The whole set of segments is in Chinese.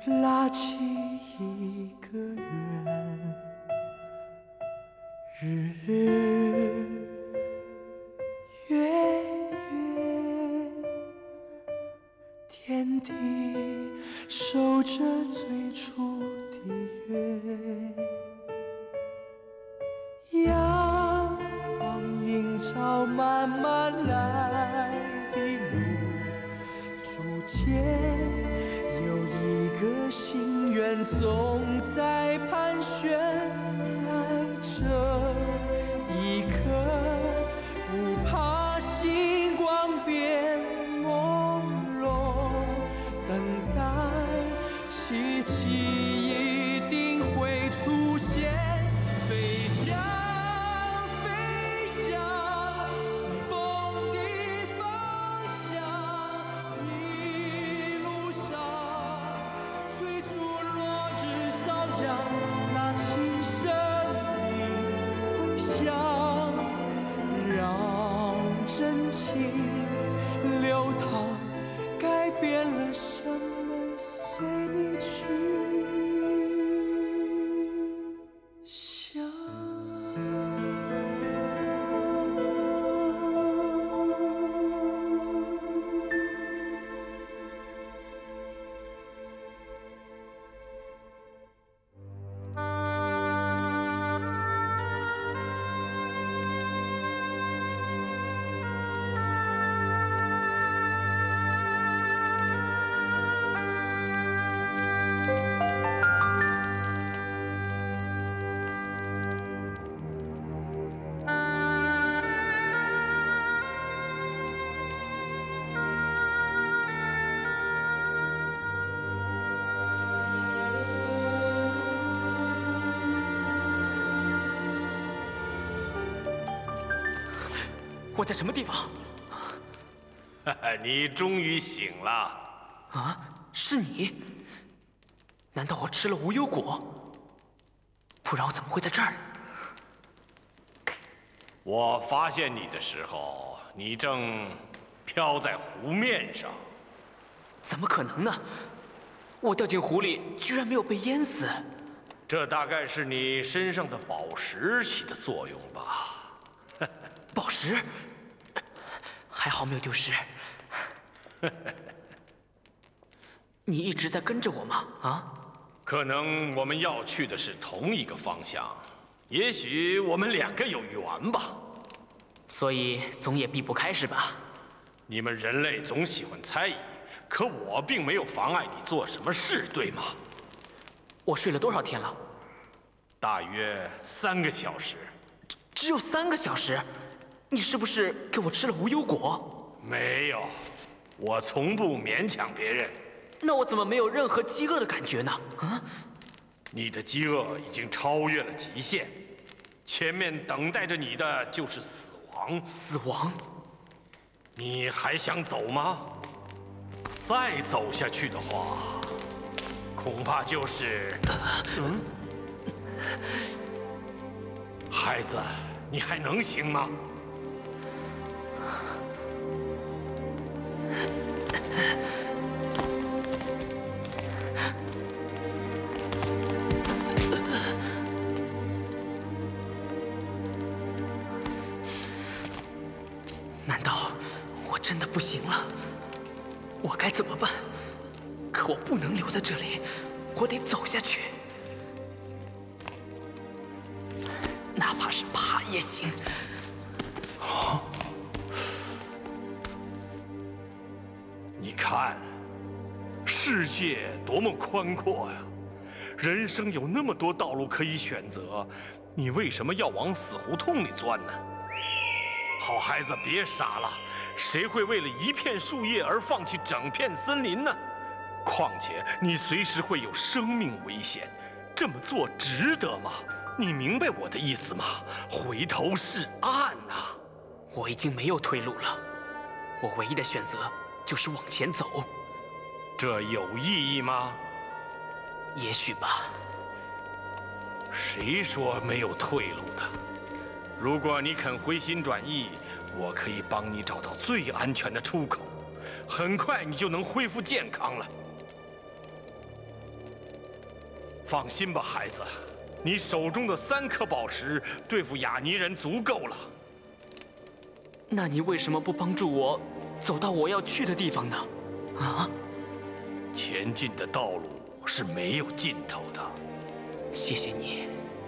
拉起一个圆，日日月月，天地守着最初的约。阳光映照慢慢来的路，逐渐有一个心愿总在盘旋，在这一刻不怕星光变朦胧，等待奇迹一定会出现。飞翔，飞翔，随风的方向，一路上追逐落日朝阳，那轻声的回响，让真情流淌，改变了什么，随你去。 我在什么地方？ 你终于醒了！ 啊，是你？难道我吃了无忧果？不然我怎么会在这儿？ 我发现你的时候，你正漂在湖面上。 怎么可能呢？我掉进湖里，居然没有被淹死。 这大概是你身上的宝石起的作用吧？ 宝石？还好没有丢失。你一直在跟着我吗？啊？ 可能我们要去的是同一个方向，也许我们两个有缘吧。 所以总也避不开是吧？ 你们人类总喜欢猜疑，可我并没有妨碍你做什么事，对吗？ 我睡了多少天了？ 大约3个小时。 只有3个小时？你是不是给我吃了无忧果？ 没有，我从不勉强别人。 那我怎么没有任何饥饿的感觉呢？啊？ 你的饥饿已经超越了极限，前面等待着你的就是死亡。 死亡？ 你还想走吗？再走下去的话，恐怕就是……孩子，你还能行吗？ 难道我真的不行了？我该怎么办？可我不能留在这里，我得走下去，哪怕是爬也行。 你看，世界多么宽阔呀！人生有那么多道路可以选择，你为什么要往死胡同里钻呢？好孩子，别傻了，谁会为了一片树叶而放弃整片森林呢？况且你随时会有生命危险，这么做值得吗？你明白我的意思吗？回头是岸呐！ 我已经没有退路了，我唯一的选择就是往前走。 这有意义吗？ 也许吧。 谁说没有退路的？如果你肯回心转意，我可以帮你找到最安全的出口，很快你就能恢复健康了。 放心吧，孩子，你手中的3颗宝石对付雅尼人足够了。 那你为什么不帮助我走到我要去的地方呢？啊？ 前进的道路是没有尽头的。 谢谢你。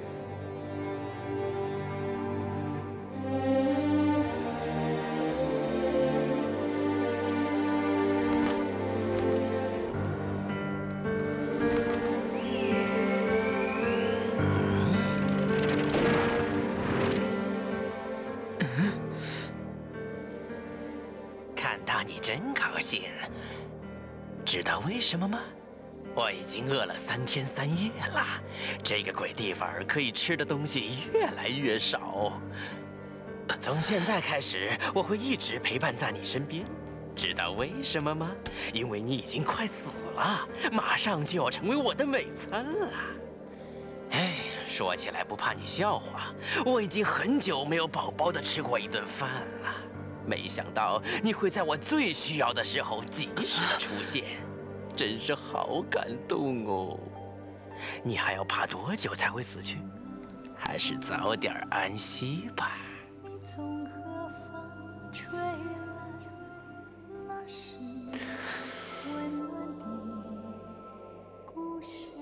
看到你真高兴，知道为什么吗？我已经饿了3天3夜了，这个鬼地方可以吃的东西越来越少。从现在开始，我会一直陪伴在你身边。知道为什么吗？因为你已经快死了，马上就要成为我的美餐了。哎，说起来不怕你笑话，我已经很久没有饱饱的吃过一顿饭了。没想到你会在我最需要的时候及时的出现，真是好感动哦！你还要爬多久才会死去？还是早点安息吧。 你从何方吹来？那是温暖的故乡。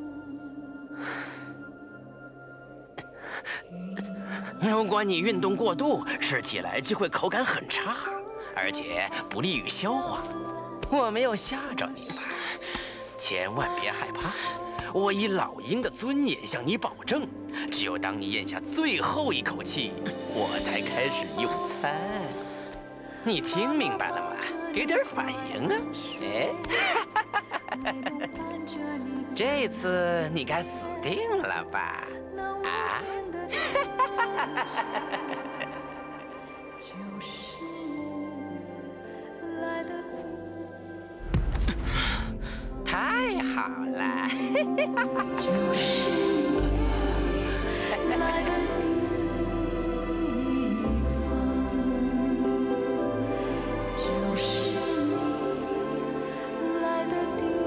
如果你运动过度，吃起来就会口感很差，而且不利于消化。我没有吓着你吧？千万别害怕，我以老鹰的尊严向你保证，只有当你咽下最后一口气，我才开始用餐。你听明白了吗？给点反应啊！哎，这次你该死定了吧？啊？ 就是你来的太好了！ 就是你来的地方，就是你来的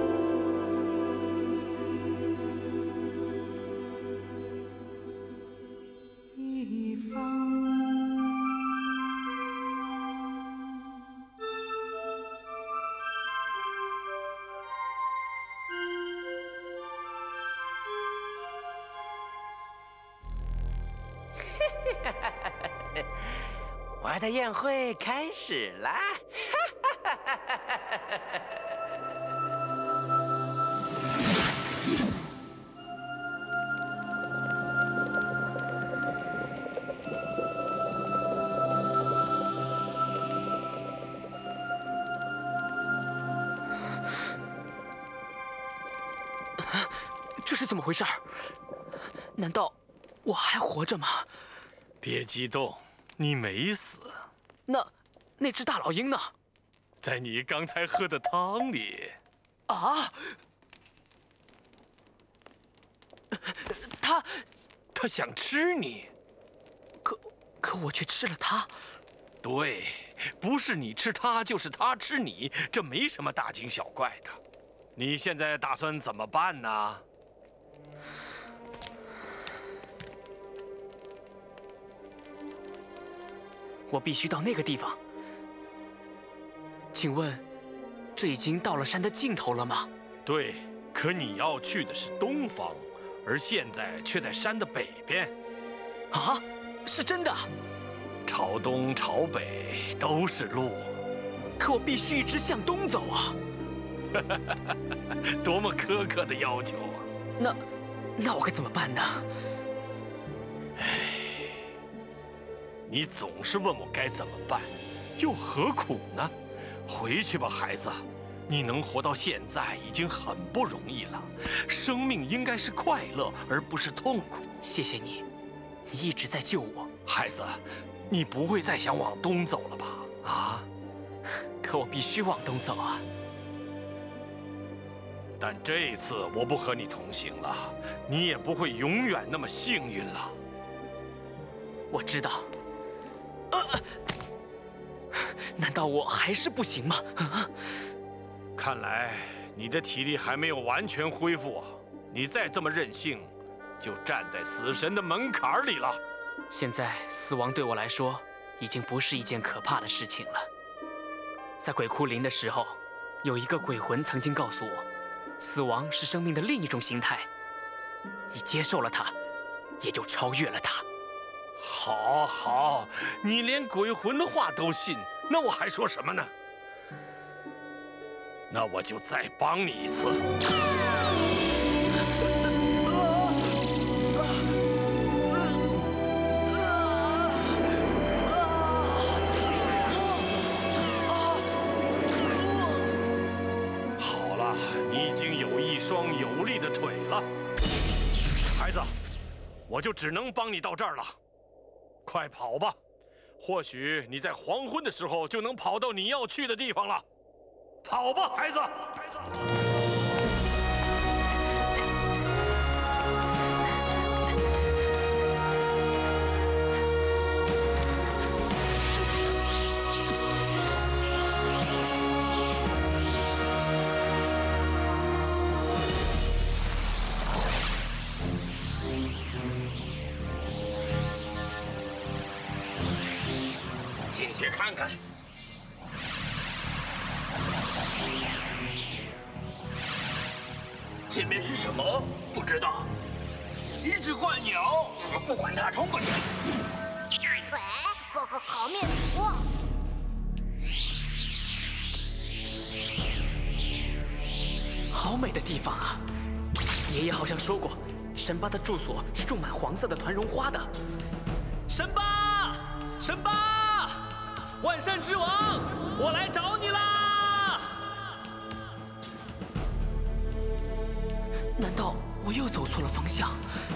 地方。 我的宴会开始啦！ 这是怎么回事？难道我还活着吗？ 别激动，你没死， 那只大老鹰呢？ 在你刚才喝的汤里。 啊！ 他想吃你， 可我却吃了它。 对，不是你吃他，就是他吃你，这没什么大惊小怪的。你现在打算怎么办呢？ 我必须到那个地方。请问，这已经到了山的尽头了吗？ 对，可你要去的是东方，而现在却在山的北边。 啊，是真的？ 朝东朝北都是路， 可我必须一直向东走啊！ 多么苛刻的要求啊！ 那我该怎么办呢？ 你总是问我该怎么办，又何苦呢？回去吧，孩子，你能活到现在已经很不容易了。生命应该是快乐，而不是痛苦。 谢谢你，你一直在救我。 孩子，你不会再想往东走了吧？啊？ 可我必须往东走啊！ 但这一次我不和你同行了，你也不会永远那么幸运了。 我知道。难道我还是不行吗？ 看来你的体力还没有完全恢复啊！ 你再这么任性，就站在死神的门槛里了。 现在死亡对我来说已经不是一件可怕的事情了。在鬼窟林的时候，有一个鬼魂曾经告诉我，死亡是生命的另一种形态。你接受了它，也就超越了它。 好，好，你连鬼魂的话都信，那我还说什么呢？那我就再帮你一次。好了，你已经有一双有力的腿了，孩子，我就只能帮你到这儿了。快跑吧，或许你在黄昏的时候就能跑到你要去的地方了。跑吧，孩子！ 进去看看。前面是什么？不知道。一只怪鸟，不管它，冲过去。 喂，好面熟。 好美的地方啊！爷爷好像说过，神巴的住所是种满黄色的团绒花的。神巴，神巴，万山之王，我来找你啦！难道我又走错了方向？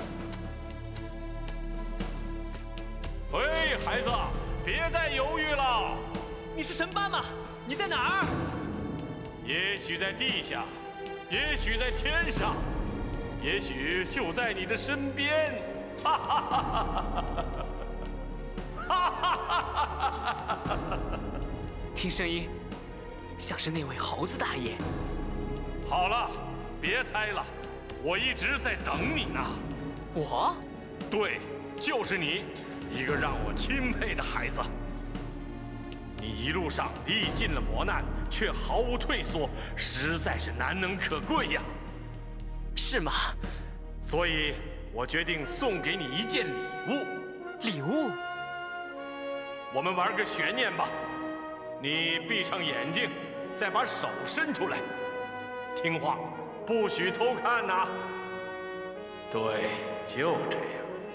喂，孩子，别再犹豫了。 你是神巴吗？你在哪儿？ 也许在地下，也许在天上，也许就在你的身边。哈哈哈哈哈哈！ 听声音，像是那位猴子大爷。 好了，别猜了，我一直在等你呢。 我？ 对，就是你，一个让我钦佩的孩子。你一路上历尽了磨难，却毫无退缩，实在是难能可贵呀。 是吗？ 所以，我决定送给你一件礼物。 礼物？ 我们玩个悬念吧。你闭上眼睛，再把手伸出来，听话，不许偷看呐。对，就这样。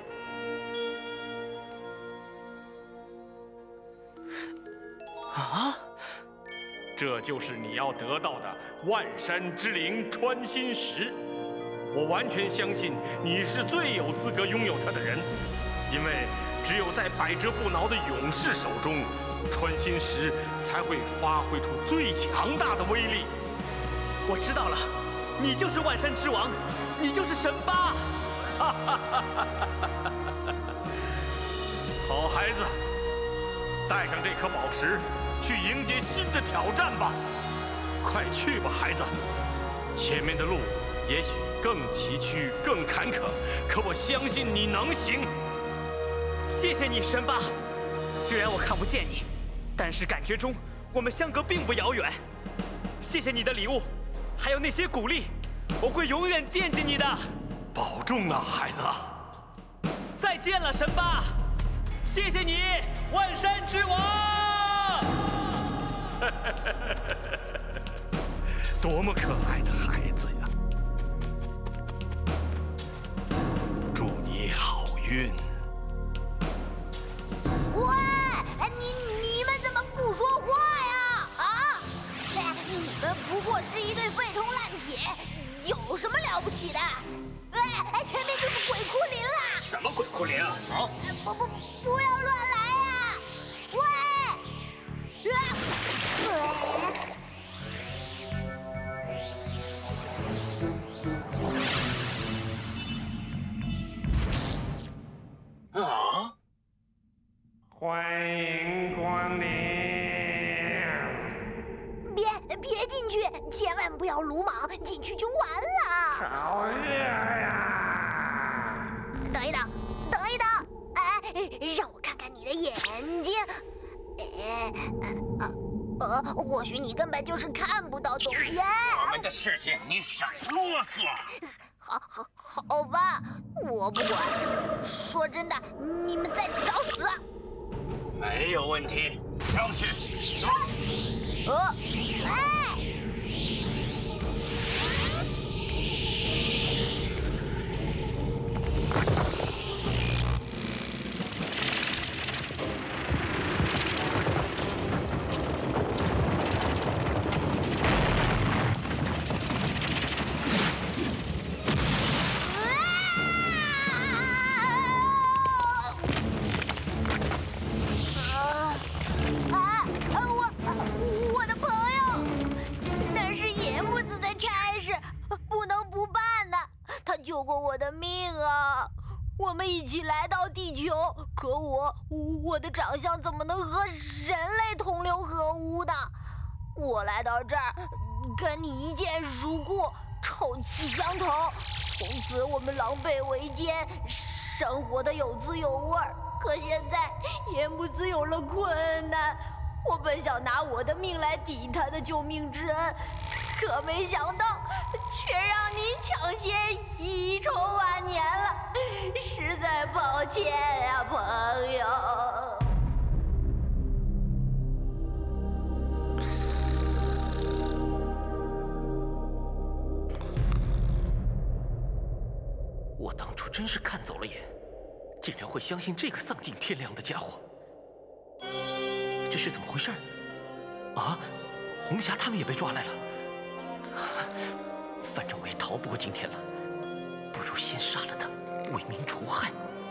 啊！ 这就是你要得到的万山之灵穿心石。我完全相信你是最有资格拥有它的人，因为只有在百折不挠的勇士手中，穿心石才会发挥出最强大的威力。 我知道了，你就是万山之王，你就是神巴。 好孩子，带上这颗宝石，去迎接新的挑战吧！快去吧，孩子！前面的路也许更崎岖、更坎坷，可我相信你能行。 谢谢你，神巴。虽然我看不见你，但是感觉中我们相隔并不遥远。谢谢你的礼物，还有那些鼓励，我会永远惦记你的。 保重啊，孩子！ 再见了，神巴！谢谢你，万山之王！ 多么可爱的孩子呀！祝你好运！ 喂，你们怎么不说话呀？啊！你们不过是一对废铜烂铁，有什么了不起的？哎，前面就是鬼窟林啦！ 什么鬼窟林啊？啊！ 不要乱来啊！喂！ 啊！ 欢迎光临！ 别进去，千万不要鲁莽，进去就完了。 好呀！ 或许你根本就是看不到东西。 我们的事情你少啰嗦。 好吧，我不管。说真的，你们在找死。 没有问题，上去。走。 哎！我的朋友，那是野木子的差事，不能不办的。他救过我的命啊！我们一起来到地球，可我的长相怎么能和人类同流合污呢？我来到这儿，跟你一见如故，臭气相投。从此我们狼狈为奸，生活的有滋有味儿。可现在野木子有了困难，我本想拿我的命来抵他的救命之恩，可没想到却让你抢先遗臭万年了，实在抱歉呀，朋友。 我当初真是看走了眼，竟然会相信这个丧尽天良的家伙。这是怎么回事？啊，红霞他们也被抓来了。反正我也逃不过今天了，不如先杀了他，为民除害。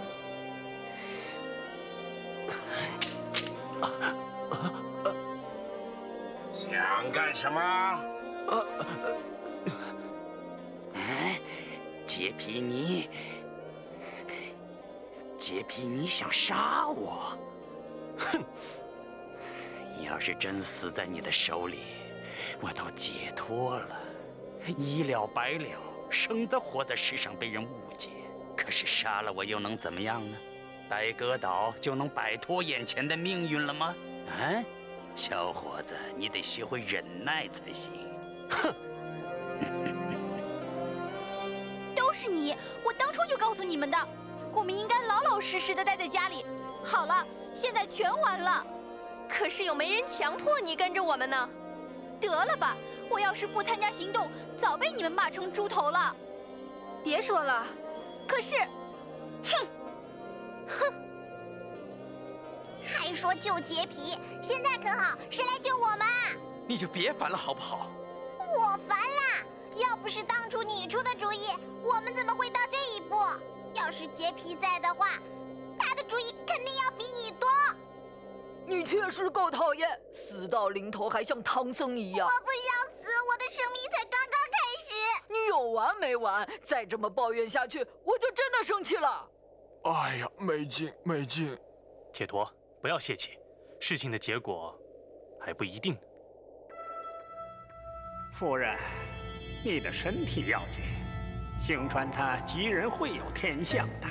想干什么？ 杰皮尼想杀我？哼！要是真死在你的手里，我都解脱了，一了百了，省得活在世上被人误解。可是杀了我又能怎么样呢？白鸽岛就能摆脱眼前的命运了吗？啊，小伙子，你得学会忍耐才行。哼！ 都是你！我当初就告诉你们的，我们应该老老实实的待在家里。好了，现在全完了。可是又没人强迫你跟着我们呢。得了吧，我要是不参加行动，早被你们骂成猪头了。别说了，可是，哼， 还说救杰皮，现在可好，谁来救我们？ 你就别烦了好不好？ 我烦啦！要不是当初你出的主意，我们怎么会到这一步？要是杰皮在的话，他的主意肯定要比你多。 你确实够讨厌，死到临头还像唐僧一样。 我不想死，我的生命才刚刚开始。 你有完没完？再这么抱怨下去，我就真的生气了。 哎呀，没劲没劲！ 铁陀，不要泄气，事情的结果还不一定。 夫人，你的身体要紧，星川他吉人会有天相的。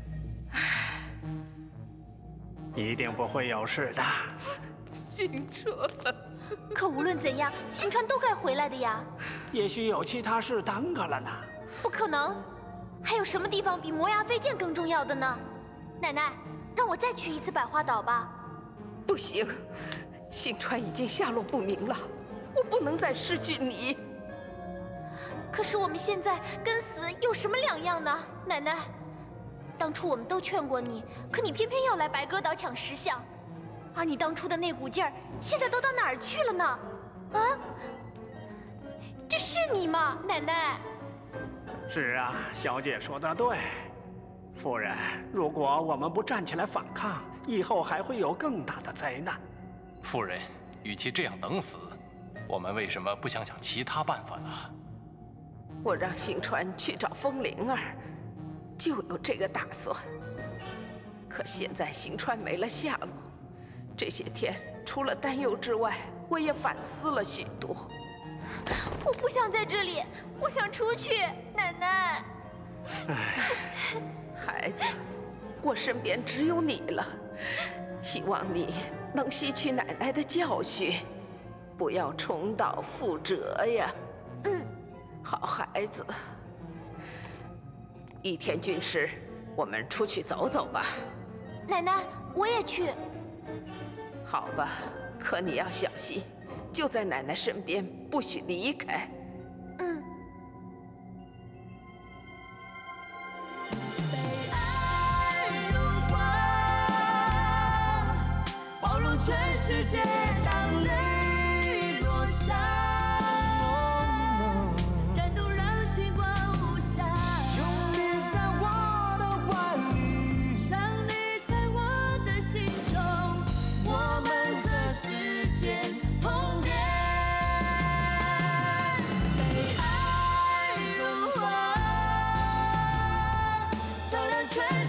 一定不会有事的。 星川， 可无论怎样，星川都该回来的呀。 也许有其他事耽搁了呢。 不可能，还有什么地方比磨牙飞剑更重要的呢？奶奶，让我再去一次百花岛吧。 不行，星川已经下落不明了，我不能再失去你。 可是我们现在跟死有什么两样呢？奶奶，当初我们都劝过你，可你偏偏要来白鸽岛抢石像，而你当初的那股劲儿，现在都到哪儿去了呢？啊，这是你吗，奶奶？ 是啊，小姐说得对。夫人，如果我们不站起来反抗，以后还会有更大的灾难。 夫人，与其这样等死，我们为什么不想想其他办法呢？ 我让星川去找风铃儿，就有这个打算。可现在星川没了下落，这些天除了担忧之外，我也反思了许多。 我不想在这里，我想出去，奶奶。 孩子，我身边只有你了，希望你能吸取奶奶的教训， 不要重蹈覆辙呀。 嗯， 好孩子。一天军师，我们出去走走吧。 奶奶，我也去。 好吧，可你要小心，就在奶奶身边，不许离开。 嗯。 被爱融化，包容全世界，当泪落下。全